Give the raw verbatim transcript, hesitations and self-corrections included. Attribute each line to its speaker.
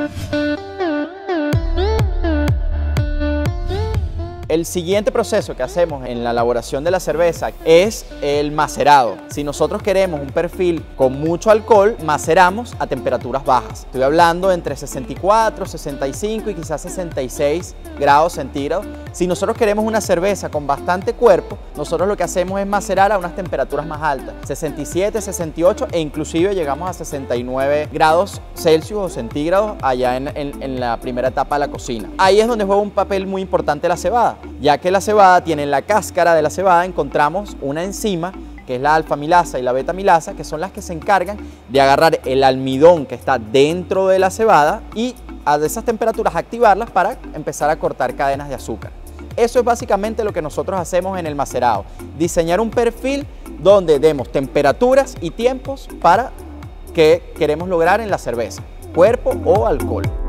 Speaker 1: El siguiente proceso que hacemos en la elaboración de la cerveza es el macerado. Si nosotros queremos un perfil con mucho alcohol, maceramos a temperaturas bajas. Estoy hablando entre sesenta y cuatro, sesenta y cinco y quizás sesenta y seis grados centígrados. Si nosotros queremos una cerveza con bastante cuerpo, nosotros lo que hacemos es macerar a unas temperaturas más altas, sesenta y siete, sesenta y ocho e inclusive llegamos a sesenta y nueve grados Celsius o centígrados allá en, en, en la primera etapa de la cocina. Ahí es donde juega un papel muy importante la cebada, ya que la cebada tiene en la cáscara de la cebada encontramos una enzima que es la alfa-milasa y la beta-milasa, que son las que se encargan de agarrar el almidón que está dentro de la cebada y a esas temperaturas activarlas para empezar a cortar cadenas de azúcar. Eso es básicamente lo que nosotros hacemos en el macerado, diseñar un perfil donde demos temperaturas y tiempos para que queremos lograr en la cerveza, cuerpo o alcohol.